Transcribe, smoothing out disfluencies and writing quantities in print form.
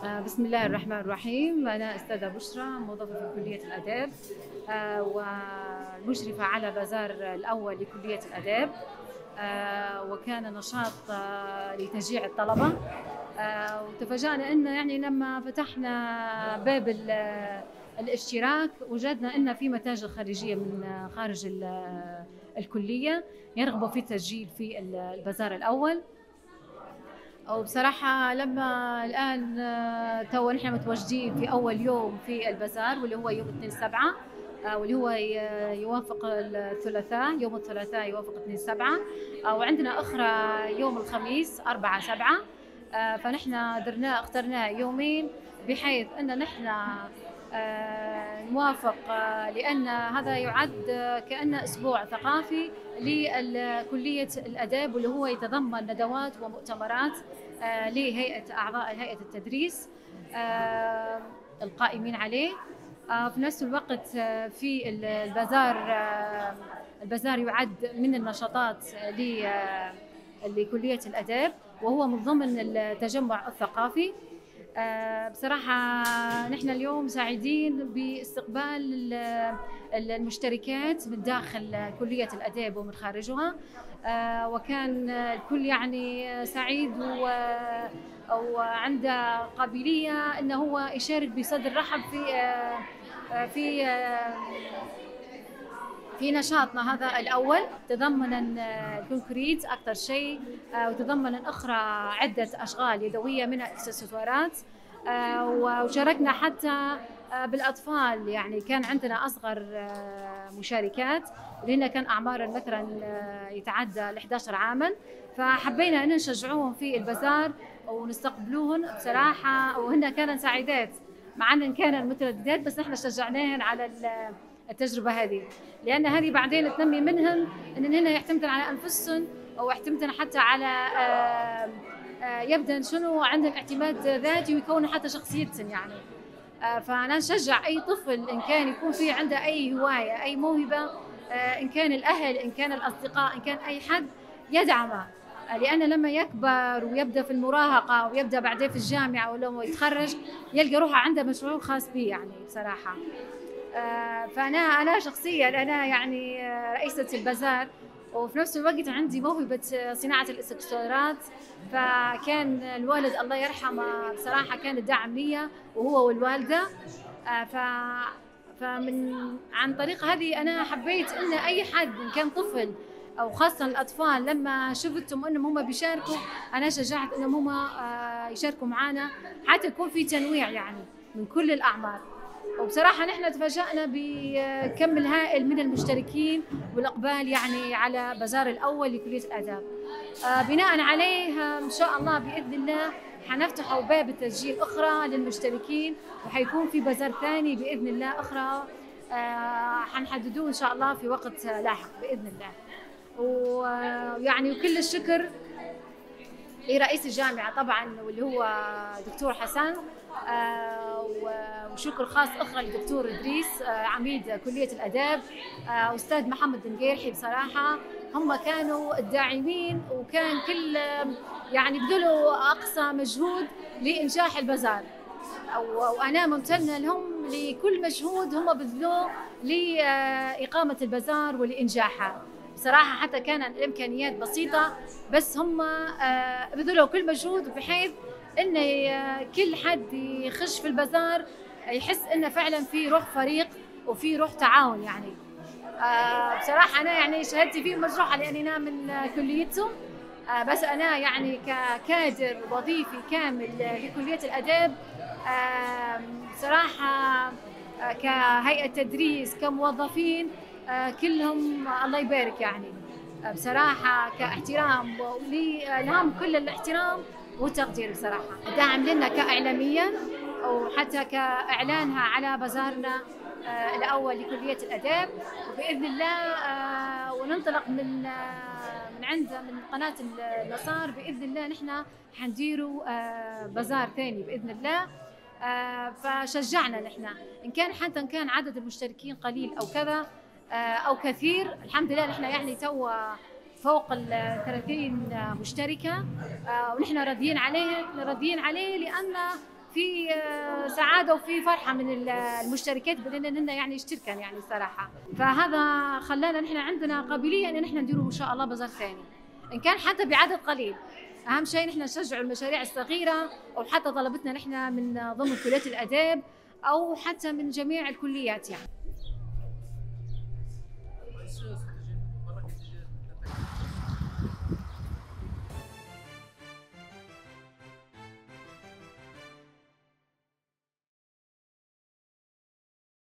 بسم الله الرحمن الرحيم. أنا أستاذة بشرى، موظفة في كلية الآداب، والمشرفة على بازار الأول لكلية الآداب. وكان نشاط لتشجيع الطلبة. وتفاجأنا أن يعني لما فتحنا باب الاشتراك وجدنا أن في متاجر خارجية من خارج الكلية يرغبوا في التسجيل في البازار الأول. وبصراحة لما الآن تو نحن متواجدين في أول يوم في البازار، واللي هو يوم 2/7، واللي هو يوافق الثلاثاء، يوم الثلاثاء يوافق 2/7، وعندنا أخرى يوم الخميس 4/7. فنحن اخترنا يومين بحيث أن نحن نوافق، لأن هذا يعد كأنه أسبوع ثقافي لكلية الآداب، واللي هو يتضمن ندوات ومؤتمرات لهيئة أعضاء هيئة التدريس القائمين عليه. في نفس الوقت في البازار يعد من النشاطات لكلية الآداب، وهو من ضمن التجمع الثقافي. بصراحة نحن اليوم سعيدين باستقبال المشتركات من داخل كلية الآداب ومن خارجها، وكان الكل يعني سعيد وعنده قابلية أنه هو يشارك بصدر رحب في في نشاطنا هذا الأول، تضمنا الكونكريت أكثر شيء، وتضمنا أخرى عدة أشغال يدوية من الإكسسوارات. وشاركنا حتى بالأطفال، يعني كان عندنا أصغر مشاركات لأن كان أعمارا مثلا يتعدى 11 عاما، فحبينا أن نشجعوهم في البازار ونستقبلوهن بصراحة، وهن كانت سعيدات مع أن كانن مترددات، بس نحن شجعناهن على التجربة هذه، لأن هذه بعدين تنمي منهم أن هن يعتمدن على أنفسهم، أو يعتمدن حتى على يبدأ شنو عندهم اعتماد ذاتي، ويكونوا حتى شخصيتهم يعني. فأنا نشجع أي طفل إن كان يكون في عنده أي هواية، أي موهبة، إن كان الأهل، إن كان الأصدقاء، إن كان أي حد، يدعمه، لأن لما يكبر ويبدأ في المراهقة ويبدأ بعدين في الجامعة ولما يتخرج يلقى روحه عنده مشروع خاص به يعني بصراحة. فأنا شخصياً أنا يعني رئيسة البازار، وفي نفس الوقت عندي موهبة صناعة الإكسسوارات. فكان الوالد الله يرحمه بصراحة كان الداعم لي، وهو والوالدة. عن طريق هذه أنا حبيت إن أي حد إن كان طفل أو خاصة الأطفال، لما شفتهم إنهم هم بيشاركوا، أنا شجعت إنهم هم يشاركوا معنا حتى يكون في تنويع يعني من كل الأعمار. وبصراحة نحن تفاجأنا بكم الهائل من المشتركين والإقبال يعني على بازار الأول لكلية الآداب. بناء عليه إن شاء الله بإذن الله حنفتحوا باب التسجيل أخرى للمشتركين، وحيكون في بازار ثاني بإذن الله أخرى حنحددوه إن شاء الله في وقت لاحق بإذن الله. ويعني وكل الشكر لرئيس الجامعة طبعا، واللي هو دكتور حسن، وشكر خاص اخر للدكتور ادريس عميد كليه الاداب، واستاذ محمد النقيرحي. بصراحه هم كانوا الداعمين، وكان كل يعني بذلوا اقصى مجهود لانجاح البازار، وانا ممتنه لهم لكل مجهود هم بذلوه لاقامه البازار ولانجاحها. بصراحه حتى كان الامكانيات بسيطه، بس هم بذلوا كل مجهود بحيث ان كل حد يخش في البازار يحس انه فعلا في روح فريق وفي روح تعاون يعني. بصراحه انا يعني شهادتي فيه مجروحه لاني انا من كليتهم، بس انا يعني ككادر وظيفي كامل لكليه الاداب، بصراحه كهيئه تدريس كموظفين كلهم الله يبارك يعني. بصراحه كاحترام ولهم كل الاحترام والتقدير بصراحة، داعم لنا كإعلاميا وحتى كإعلانها على بازارنا الأول لكلية الآداب. وبإذن الله وننطلق من قناة المسار بإذن الله نحن حنديروا بازار ثاني بإذن الله. فشجعنا نحن إن كان حتى إن كان عدد المشتركين قليل أو كذا أو كثير، الحمد لله نحن يعني تو فوق 30 مشتركة، ونحن راضيين عليه لأن في سعاده وفي فرحه من المشتركات باننا يعني اشتركن يعني صراحه. فهذا خلانا نحن عندنا قابليه ان نحن نديروا ان شاء الله بازار ثاني ان كان حتى بعدد قليل. اهم شيء نحن نشجع المشاريع الصغيره، او حتى طلبتنا نحن من ضمن كليات الاداب او حتى من جميع الكليات يعني.